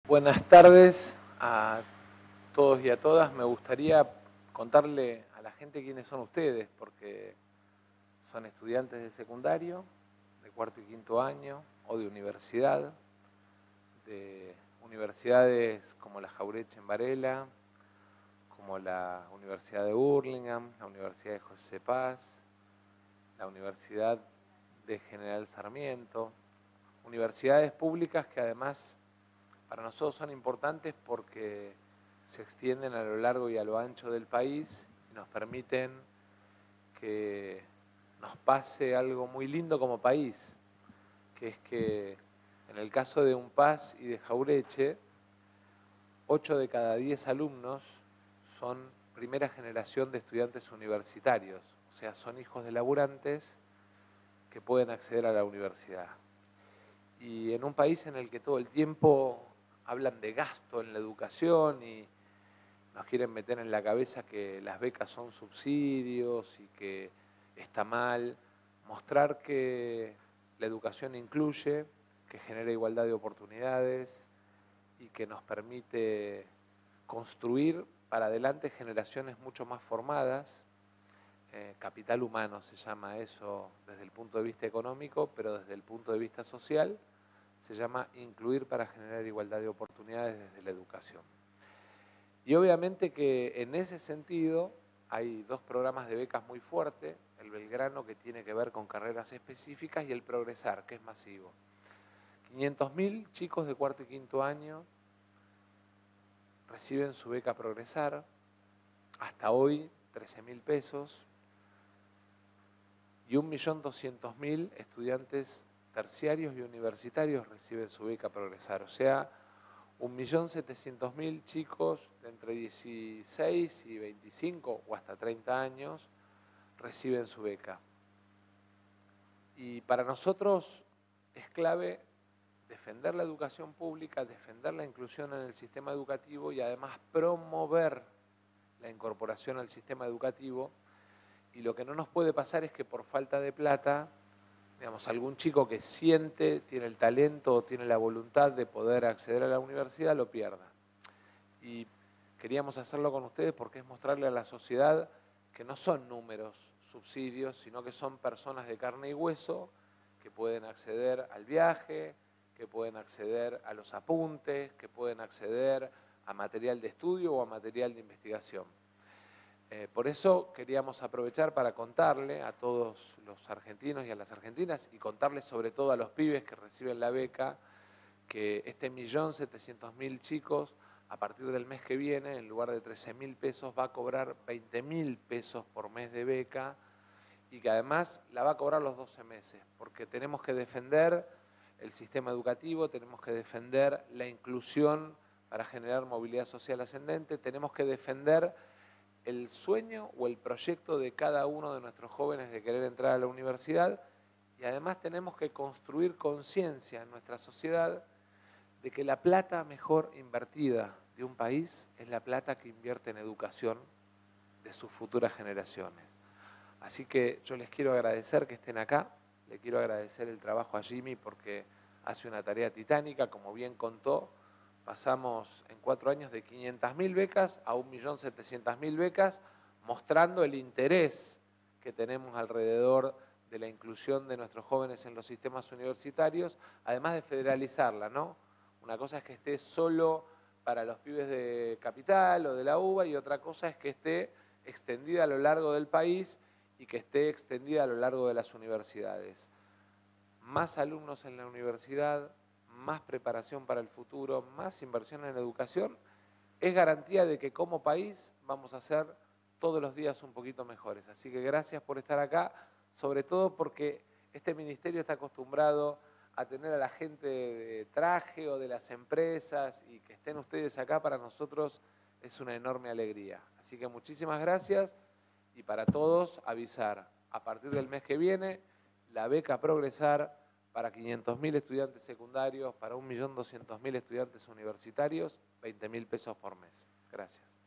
Buenas tardes a todos y a todas. Me gustaría contarle a la gente quiénes son ustedes, porque son estudiantes de secundario, de cuarto y quinto año, o de universidad, de universidades como la Jauretche en Varela, como la Universidad de Burlingame, la Universidad de José Paz, la Universidad de General Sarmiento, universidades públicas que además para nosotros son importantes porque se extienden a lo largo y a lo ancho del país y nos permiten que nos pase algo muy lindo como país, que es que en el caso de UNPAS y de Jauretche, 8 de cada 10 alumnos son primera generación de estudiantes universitarios, o sea, son hijos de laburantes que pueden acceder a la universidad. Y en un país en el que todo el tiempo hablan de gasto en la educación y nos quieren meter en la cabeza que las becas son subsidios y que está mal, mostrar que la educación incluye, que genera igualdad de oportunidades y que nos permite construir para adelante generaciones mucho más formadas. Capital humano se llama eso desde el punto de vista económico, pero desde el punto de vista social se llama incluir para generar igualdad de oportunidades desde la educación. Y obviamente que en ese sentido hay dos programas de becas muy fuertes, el Belgrano, que tiene que ver con carreras específicas, y el Progresar, que es masivo. 500.000 chicos de cuarto y quinto año reciben su beca Progresar, hasta hoy 13.000 pesos, y 1.200.000 estudiantes terciarios y universitarios reciben su beca Progresar, o sea, 1.700.000 chicos de entre 16 y 25 o hasta 30 años reciben su beca. Y para nosotros es clave defender la educación pública, defender la inclusión en el sistema educativo y además promover la incorporación al sistema educativo. Y lo que no nos puede pasar es que por falta de plata, digamos, algún chico que siente, tiene el talento o tiene la voluntad de poder acceder a la universidad, lo pierda. Y queríamos hacerlo con ustedes porque es mostrarle a la sociedad que no son números, subsidios, sino que son personas de carne y hueso que pueden acceder al viaje, que pueden acceder a los apuntes, que pueden acceder a material de estudio o a material de investigación. Por eso queríamos aprovechar para contarle a todos los argentinos y a las argentinas, y contarles sobre todo a los pibes que reciben la beca, que este 1.700.000 chicos, a partir del mes que viene, en lugar de 13.000 pesos, va a cobrar 20.000 pesos por mes de beca, y que además la va a cobrar los 12 meses, porque tenemos que defender el sistema educativo, tenemos que defender la inclusión para generar movilidad social ascendente, tenemos que defender el sueño o el proyecto de cada uno de nuestros jóvenes de querer entrar a la universidad, y además tenemos que construir conciencia en nuestra sociedad de que la plata mejor invertida de un país es la plata que invierte en educación de sus futuras generaciones. Así que yo les quiero agradecer que estén acá, le quiero agradecer el trabajo a Jimmy porque hace una tarea titánica, como bien contó. Pasamos en 4 años de 500.000 becas a 1.700.000 becas, mostrando el interés que tenemos alrededor de la inclusión de nuestros jóvenes en los sistemas universitarios, además de federalizarla, ¿no? Una cosa es que esté solo para los pibes de Capital o de la UBA, y otra cosa es que esté extendida a lo largo del país y que esté extendida a lo largo de las universidades. Más alumnos en la universidad, más preparación para el futuro, más inversión en educación, es garantía de que como país vamos a ser todos los días un poquito mejores. Así que gracias por estar acá, sobre todo porque este ministerio está acostumbrado a tener a la gente de traje o de las empresas, y que estén ustedes acá para nosotros es una enorme alegría. Así que muchísimas gracias, y para todos avisar, a partir del mes que viene, la beca Progresar para 500.000 estudiantes secundarios, para 1.200.000 estudiantes universitarios, 20.000 pesos por mes. Gracias.